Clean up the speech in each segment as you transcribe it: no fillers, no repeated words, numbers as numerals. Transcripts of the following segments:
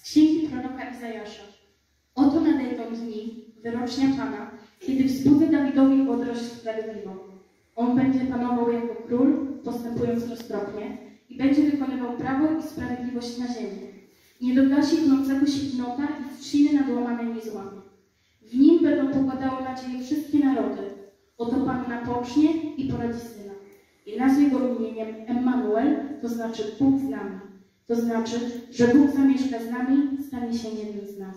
Księgi proroka Izajasza. Oto nadejdą dni, wyrocznia Pana, kiedy wzbudzę Dawidowi mądrość sprawiedliwą. On będzie panował jako król, postępując roztropnie i będzie wykonywał prawo i sprawiedliwość na ziemi. Nie dogasi gnącego się gnota i trzciny nadłamanej nie złamie. W nim będą pokładały nadzieję wszystkie narody. Oto Pan napocznie i porodzi syna. I nazwie go imieniem Emmanuel, to znaczy Bóg z nami. To znaczy, że Bóg zamieszka z nami, stanie się jednym z nas.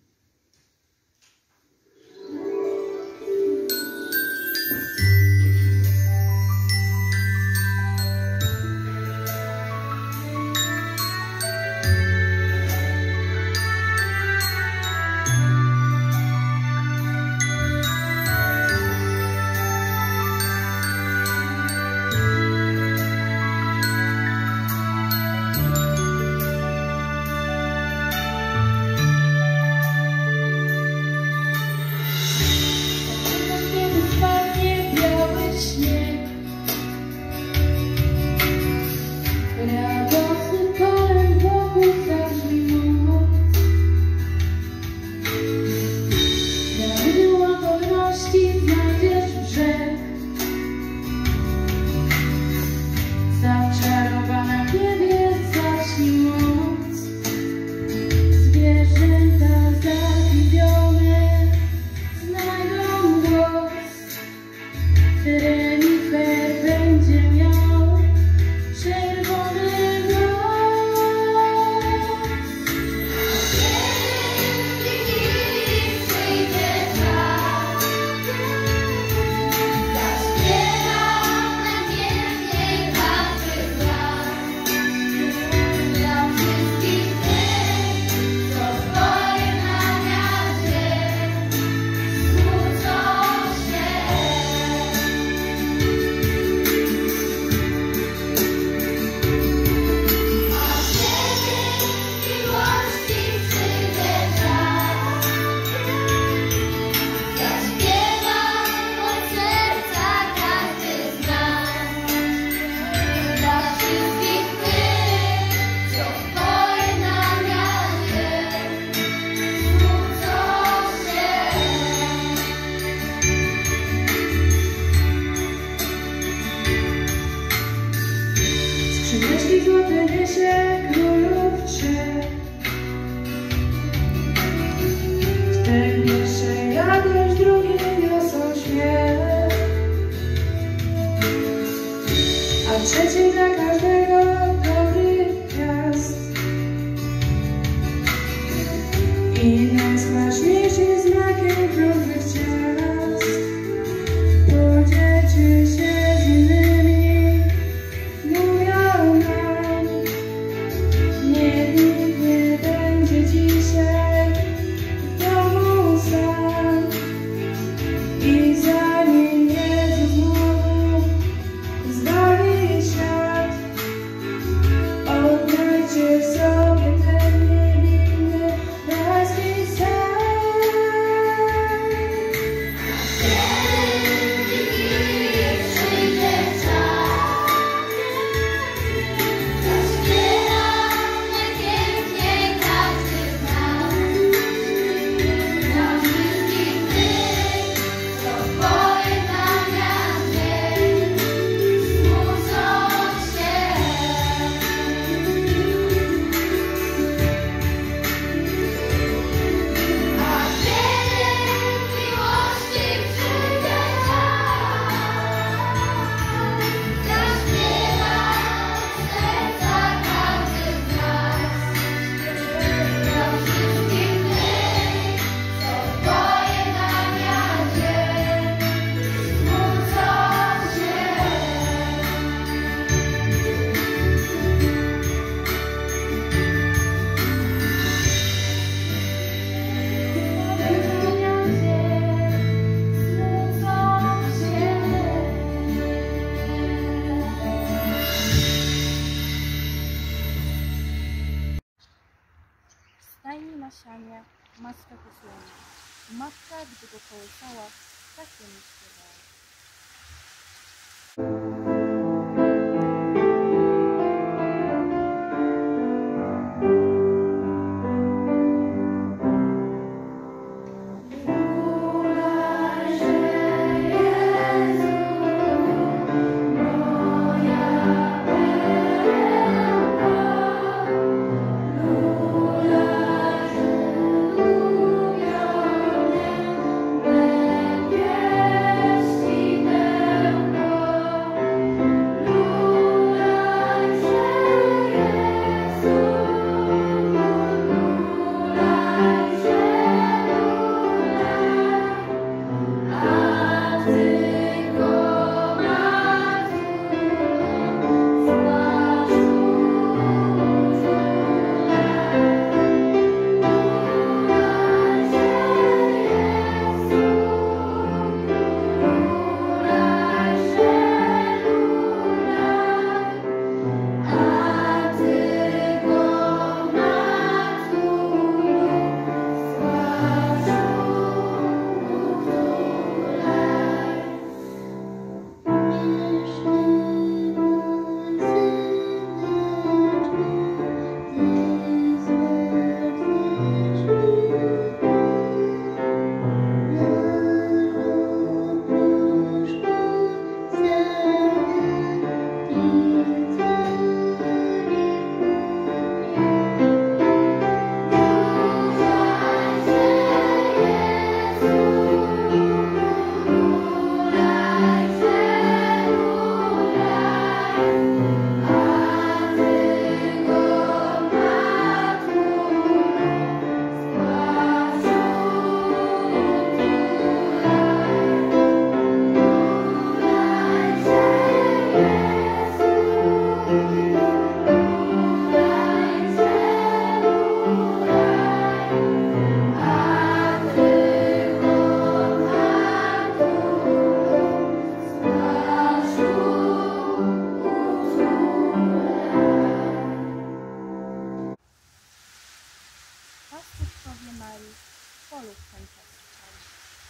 nasianie, matka posłania. Matka, gdy go kołysała, takie mi śpiewała. Pasterzowie Marii w polu w ten czas trwali.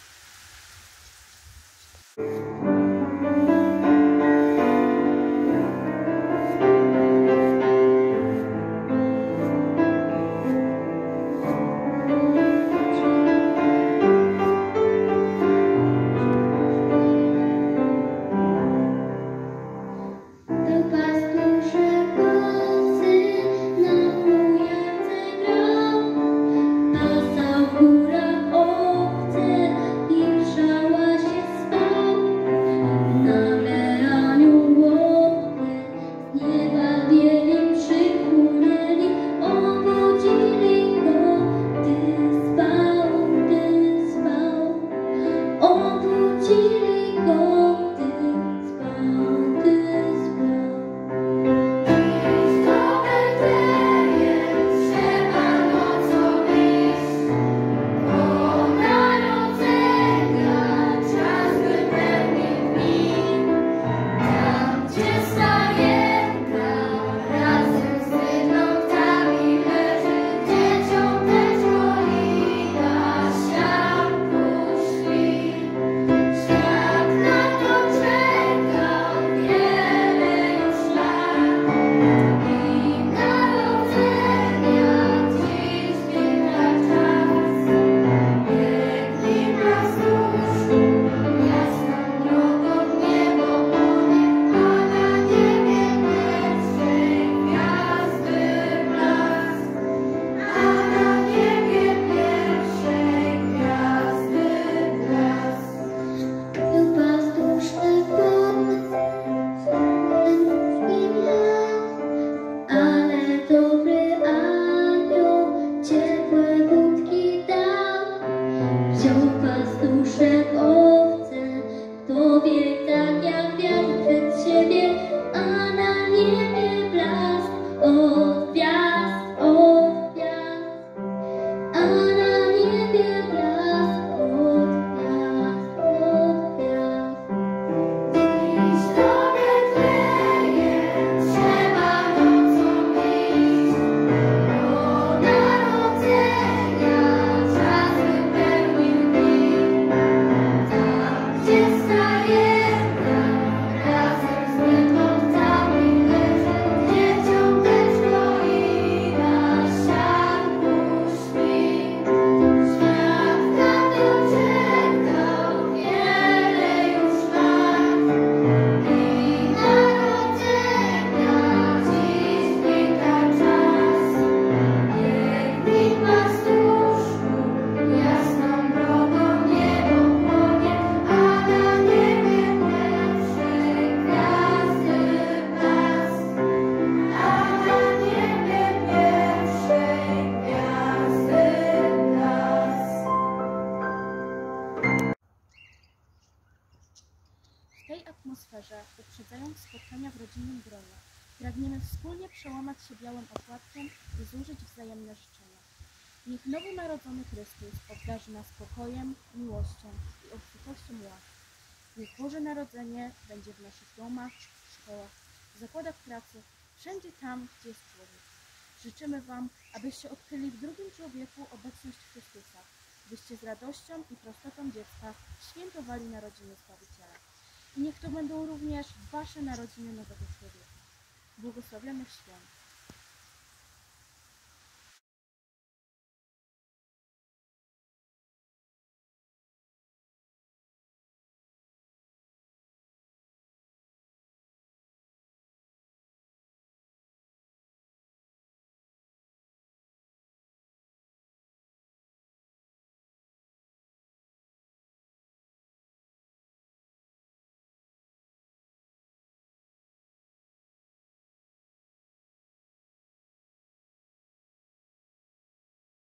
W tej atmosferze, uprzedzając spotkania w rodzinnym gronie, pragniemy wspólnie przełamać się białym opłatkiem i złożyć wzajemne życzenia. Niech nowonarodzony Chrystus obdarzy nas spokojem, miłością i obfitością łaski. Niech Boże Narodzenie będzie w naszych domach, szkołach, zakładach pracy, wszędzie tam, gdzie jest człowiek. Życzymy Wam, abyście odkryli w drugim człowieku obecność Chrystusa, byście z radością i prostotą dziecka świętowali narodziny Zbawiciela. I niech to będą również Wasze narodziny nowego człowieka. Błogosławionych świąt.